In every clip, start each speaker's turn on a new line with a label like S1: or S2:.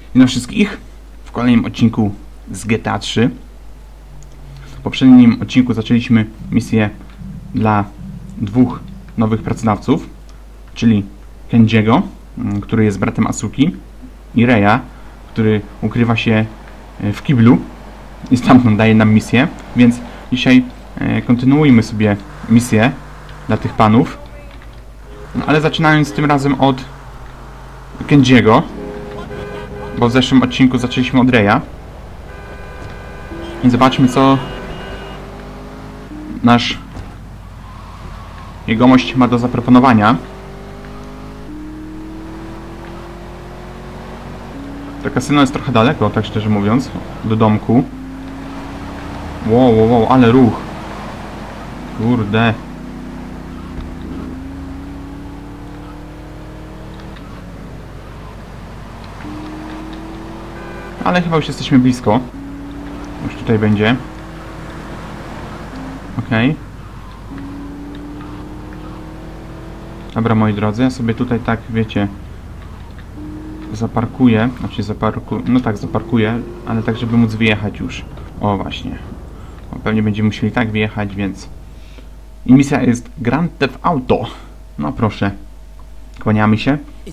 S1: Witam wszystkich w kolejnym odcinku z GTA 3. W poprzednim odcinku zaczęliśmy misję dla dwóch nowych pracodawców, czyli Kenjiego, który jest bratem Asuki, i Reya, który ukrywa się w kiblu i stamtąd daje nam misję, więc dzisiaj kontynuujmy sobie misję dla tych panów, ale zaczynając tym razem od Kenjiego, bo w zeszłym odcinku zaczęliśmy od Reya. I zobaczmy, co nasz jegomość ma do zaproponowania. To kasyno jest trochę daleko, tak szczerze mówiąc, do domku. Wow, ale ruch. Kurde. Ale chyba już jesteśmy blisko. Już tutaj będzie. Okej. Dobra, moi drodzy, ja sobie tutaj tak, wiecie, zaparkuję. Znaczy no tak, zaparkuję, ale tak, żeby móc wyjechać już. O, właśnie. O, pewnie będziemy musieli tak wyjechać, więc... I misja jest Grand Theft Auto. No proszę. Kłaniamy się.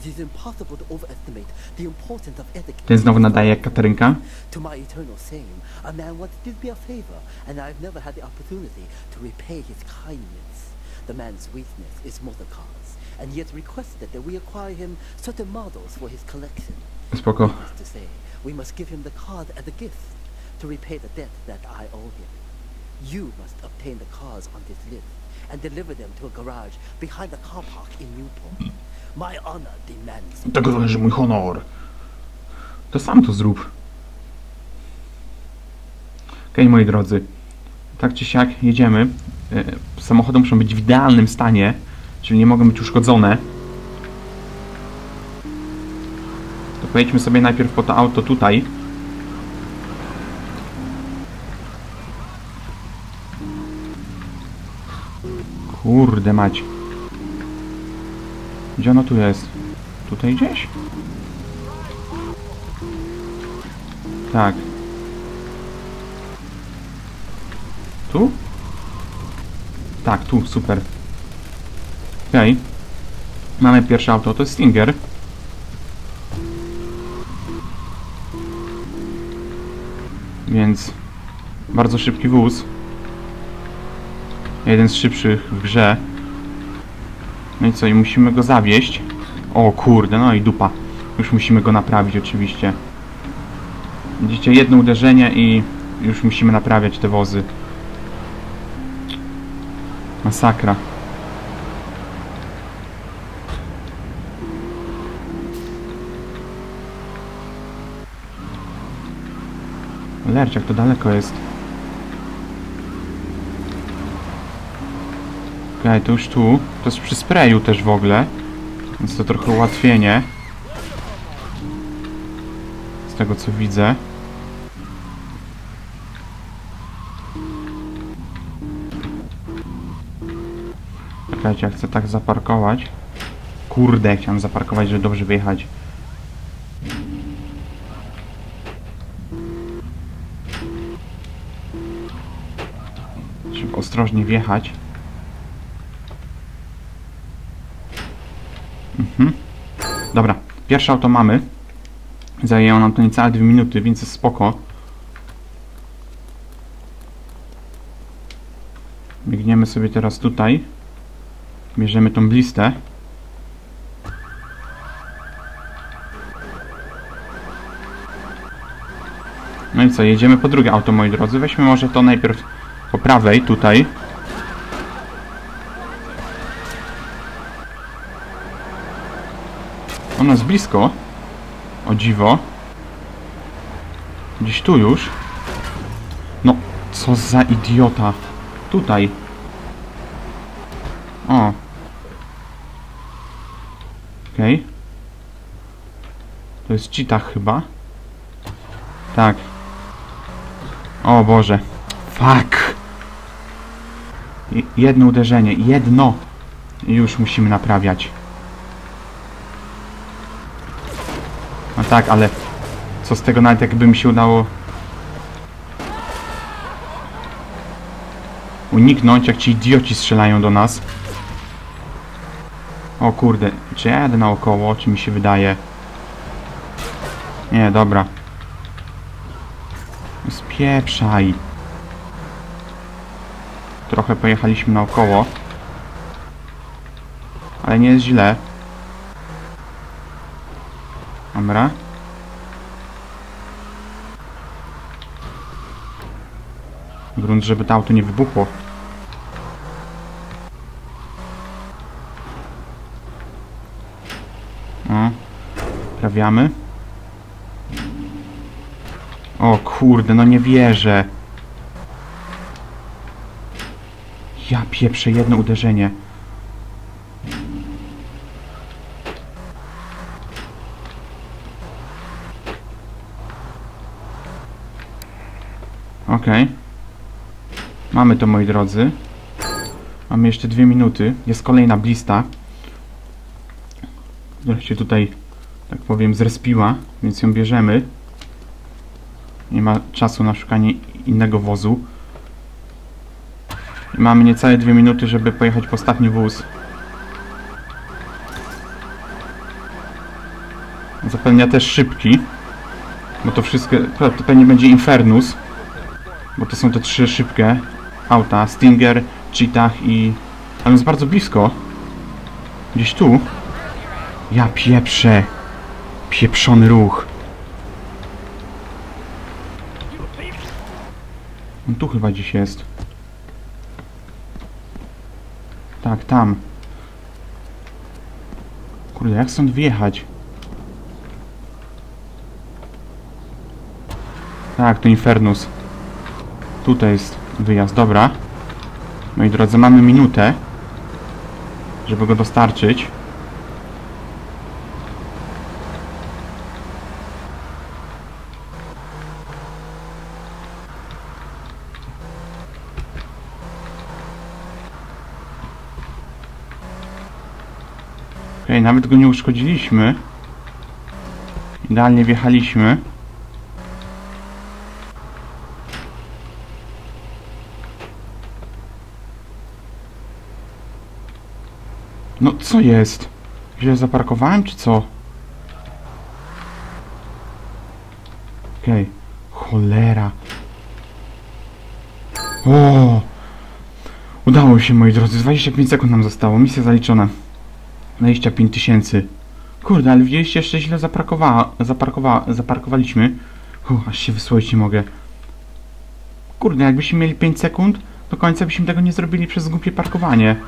S1: Ten znowu nadaje jak Katarynka.
S2: A man once did me a favor, and I've never had the opportunity to repay his kindness. The man's weakness is motor cars, and he has requested that we acquire him certain models for his collection.
S1: Spoko.
S2: Needless to say, we must give him the card as a gift to repay the debt that I owe him. You must obtain the cars on this list and deliver them to a garage behind the car park in Newport. My honor demands it.
S1: Tego zależy mój honor. To sam to zrób. Okej, moi drodzy. Tak czy siak jedziemy. Samochody muszą być w idealnym stanie, czyli nie mogą być uszkodzone. To pojedźmy sobie najpierw po to auto tutaj. Kurde mać. Gdzie ono tu jest? Tutaj gdzieś? Tak. Tu? Tak, tu, super. Okej. Mamy pierwsze auto, to jest Stinger. Więc bardzo szybki wóz. Jeden z szybszych w grze. No i co, i musimy go zawieźć. O kurde, no i dupa. Już musimy go naprawić oczywiście. Widzicie, jedno uderzenie i już musimy naprawiać te wozy. Masakra. Lerciak, to daleko jest. Okej, to już tu. To jest przy sprayu też w ogóle. Więc to trochę ułatwienie. Z tego co widzę. Czekajcie, ja chcę tak zaparkować. Kurde, chciałem zaparkować, żeby dobrze wyjechać. Trzeba ostrożnie wjechać. Dobra, pierwsze auto mamy. Zajęło nam to niecałe 2 minuty, więc jest spoko. Biegniemy sobie teraz tutaj. Bierzemy tą blistę. No i co, jedziemy po drugie auto, moi drodzy. Weźmy może to najpierw po prawej, tutaj. Ono jest blisko. O dziwo. Gdzieś tu już. No, co za idiota. Tutaj. O. Okej. To jest cheatach chyba. Tak. O Boże. Fuck. Jedno uderzenie. Jedno. I już musimy naprawiać. No tak, ale Co z tego, nawet jakby mi się udało uniknąć, jak ci idioci strzelają do nas. O kurde, czy ja jadę naokoło, czy mi się wydaje? Nie, dobra. Spieprzaj. Trochę pojechaliśmy naokoło. Ale nie jest źle. Dobra. Grunt, żeby to auto nie wybuchło. O. Prawiamy. O kurde, no nie wierzę. Ja pieprzę, jedno uderzenie. Okej. Mamy to, moi drodzy. Mamy jeszcze 2 minuty. Jest kolejna blista, która się tutaj, tak powiem, zrespiła, więc ją bierzemy. Nie ma czasu na szukanie innego wozu. I mamy niecałe 2 minuty, żeby pojechać po ostatni wóz. Zapewnia też szybki, bo to wszystko, to pewnie będzie Infernus, bo to są te 3 szybkie auta, Stinger, Cheetah i... Ale jest bardzo blisko. Gdzieś tu. Ja pieprzę. Pieprzony ruch. On tu chyba gdzieś jest. Tak, tam. Kurde, jak stąd wyjechać? Tak, to Infernus. Tutaj jest wyjazd, dobra. Moi drodzy, mamy minutę, żeby go dostarczyć. Okej, nawet go nie uszkodziliśmy. Idealnie wjechaliśmy. No co jest? Źle zaparkowałem, czy co? Okej. Cholera. O! Udało się, moi drodzy. 25 sekund nam zostało. Misja zaliczona. 25 000. Kurde, ale widzieliście, jeszcze źle zaparkowaliśmy. Aż się wysłoić nie mogę. Kurde, jakbyśmy mieli 5 sekund, do końca byśmy tego nie zrobili przez głupie parkowanie.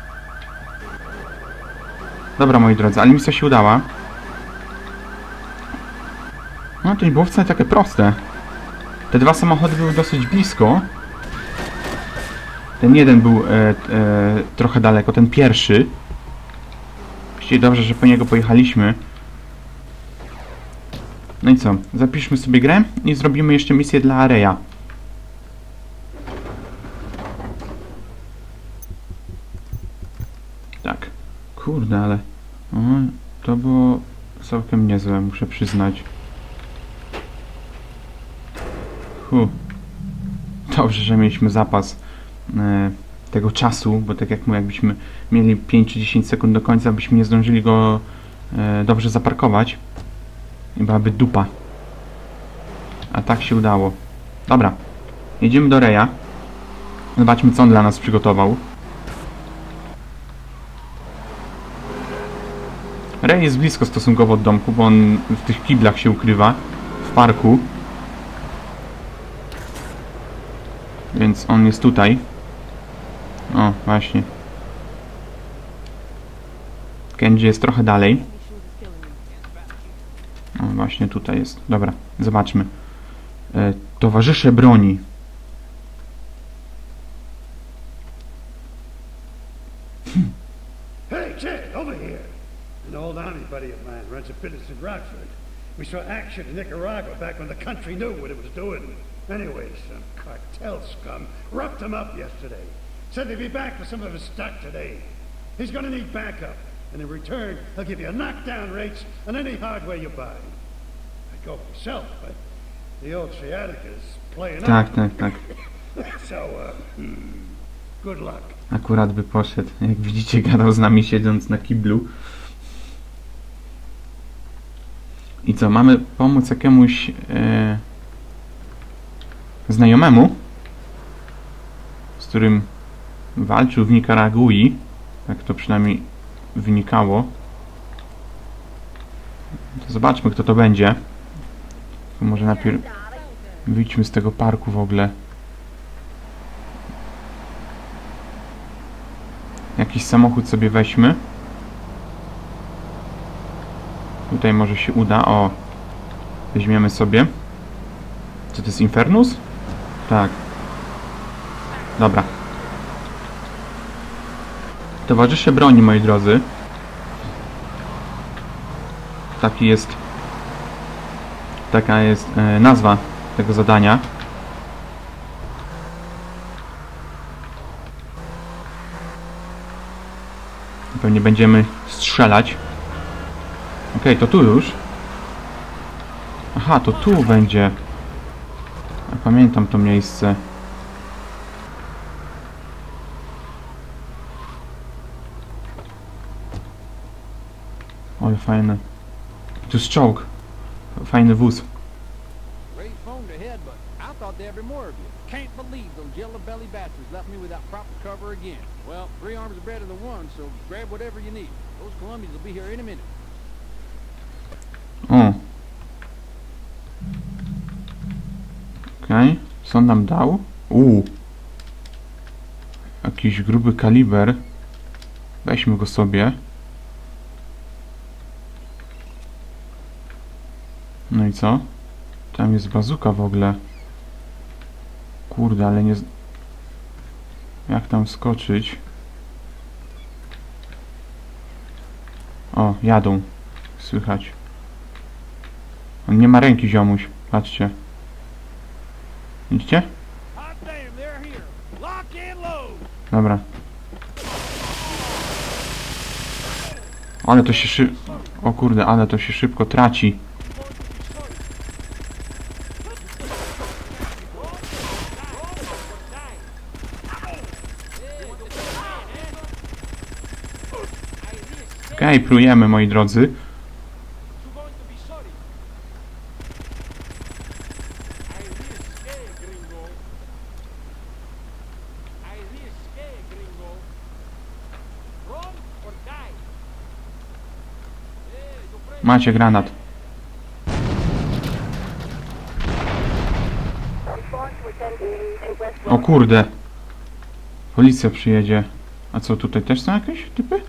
S1: Dobra, moi drodzy, ale misja się udała. No to nie było wcale takie proste. Te 2 samochody były dosyć blisko. Ten jeden był trochę daleko, ten pierwszy. Właściwie dobrze, że po niego pojechaliśmy. No i co? Zapiszmy sobie grę i zrobimy jeszcze misję dla Areya. Tak. Kurde, ale... O, to było całkiem niezłe, muszę przyznać. Dobrze, że mieliśmy zapas tego czasu, bo tak jak mówię, jakbyśmy mieli 5 czy 10 sekund do końca, byśmy nie zdążyli go dobrze zaparkować i byłaby dupa. A tak się udało. Dobra, jedziemy do Reya. Zobaczmy, co on dla nas przygotował. Rey jest blisko stosunkowo od domku, bo on w tych kiblach się ukrywa, w parku. Więc on jest tutaj. O, właśnie. Kenji jest trochę dalej. O, właśnie tutaj jest. Dobra, zobaczmy. Towarzysze broni.
S3: Hey, Ted, over here. An old army buddy of mine runs a business in Rockford. We saw action in Nicaragua back when the country knew what it was doing. Anyway, some cartel scum roughed him up yesterday. Said they'd be back for some of his stock today. He's gonna need backup, and in return, he'll give you knockdown rates on any hardware you buy. I scope yourself, but the old sciatica's playing
S1: Tak,
S3: up.
S1: tak, tak.
S3: So, good luck.
S1: Akurat by poszedł. Jak widzicie, gadał z nami siedząc na kiblu. I co, mamy pomóc jakiemuś znajomemu, z którym walczył w Nikaragui. Tak to przynajmniej wynikało. To zobaczmy, kto to będzie. To może najpierw wyjdźmy z tego parku w ogóle. Jakiś samochód sobie weźmy. Tutaj może się uda. O, weźmiemy sobie. Co to jest, Infernus? Tak. Dobra. Towarzysze broni, moi drodzy. Taka jest nazwa tego zadania. Pewnie będziemy strzelać. Okej, to tu już. Aha, to tu będzie. Ja pamiętam to miejsce. Ale fajne. Tu jest czołg. Fajny wóz.
S4: Ray's phoned ahead, but I thought there'd be more of you. Can't believe those yellow belly bastards left me without proper cover again. Well, 3 arms are better than 1, so grab whatever you need. Those Colombians will be here in a minute.
S1: O. Okej. Co on nam dał? Jakiś gruby kaliber. Weźmy go sobie. No i co? Tam jest bazuka w ogóle. Kurde, ale nie... Jak tam skoczyć? O, jadą. Słychać. On nie ma ręki, ziomuś. Patrzcie. Widzicie? Dobra. Ale to się O kurde, ale to się szybko traci. Okej, plujemy, moi drodzy. Macie granat. O kurde. Policja przyjedzie. A co, tutaj też są jakieś typy?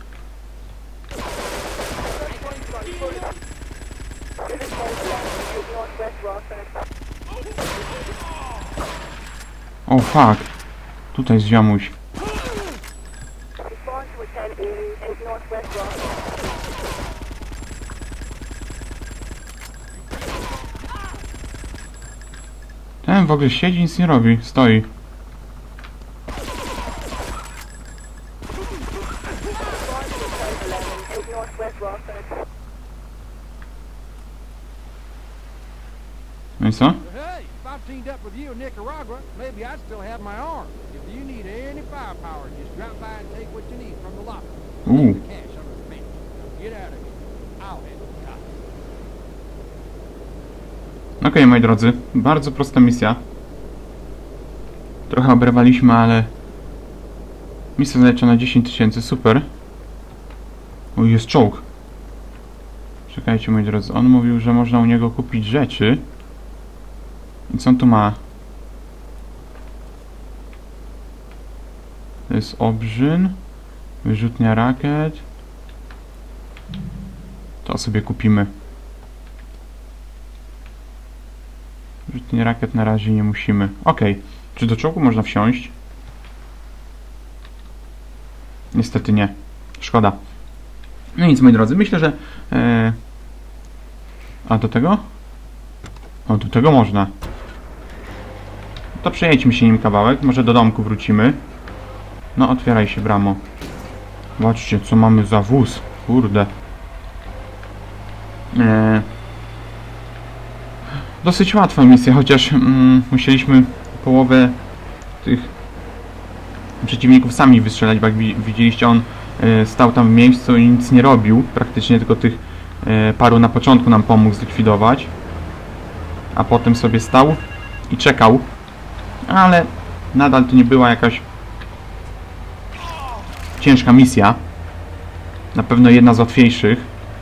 S1: O fuck. Tutaj jest ziomuś. Ten w ogóle siedzi, nic nie robi. Stoi. No i co?
S4: Hey, if I teamed up with you in Nicaragua, maybe I'd still have my arm. If you need any firepower, just drop by and take what you need from the locker.
S1: Ooh.
S4: The cash under the bench. Now get out of here. I'll handle the cops.
S1: Okej, moi drodzy. Bardzo prosta misja. Trochę oberwaliśmy, ale... Misja zaliczona 10 000. Super. O, jest czołg. Czekajcie, moi drodzy. On mówił, że można u niego kupić rzeczy. I co on tu ma? To jest obrzyn. Wyrzutnia rakiet. To sobie kupimy. Wyrzutnia rakiet na razie nie musimy. Okej. Czy do czołgu można wsiąść? Niestety nie. Szkoda. No nic, moi drodzy. Myślę, że... A do tego? O, do tego można. To przejedźmy się nim kawałek. Może do domku wrócimy. No, otwieraj się, bramo. Zobaczcie, co mamy za wóz. Kurde. dosyć łatwa misja, chociaż musieliśmy połowę tych przeciwników sami wystrzelać, bo jak widzieliście, on stał tam w miejscu i nic nie robił, praktycznie tylko tych paru na początku nam pomógł zlikwidować, a potem sobie stał i czekał, ale nadal to nie była jakaś ciężka misja, na pewno jedna z łatwiejszych.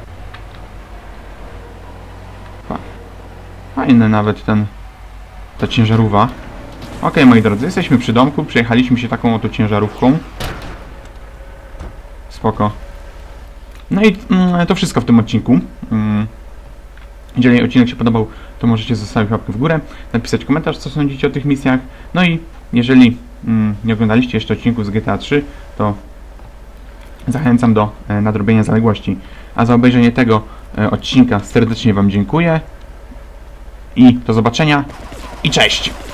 S1: Fajny nawet ta ciężarówka. Ok, moi drodzy, jesteśmy przy domku, przejechaliśmy się taką oto ciężarówką. Spoko. No i to wszystko w tym odcinku. Jeżeli odcinek się podobał, to możecie zostawić łapkę w górę, napisać komentarz, co sądzicie o tych misjach. No i jeżeli nie oglądaliście jeszcze odcinków z GTA 3, to zachęcam do nadrobienia zaległości. A za obejrzenie tego odcinka serdecznie Wam dziękuję. I do zobaczenia i cześć!